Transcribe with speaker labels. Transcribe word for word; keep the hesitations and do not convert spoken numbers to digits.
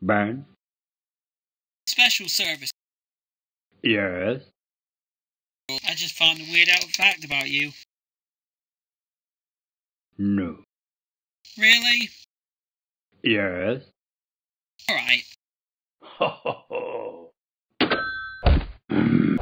Speaker 1: Ben?
Speaker 2: Special service.
Speaker 1: Yes?
Speaker 2: I just found a weird out fact about you.
Speaker 1: No.
Speaker 2: Really?
Speaker 1: Yes?
Speaker 2: Alright.
Speaker 1: Ho ho ho!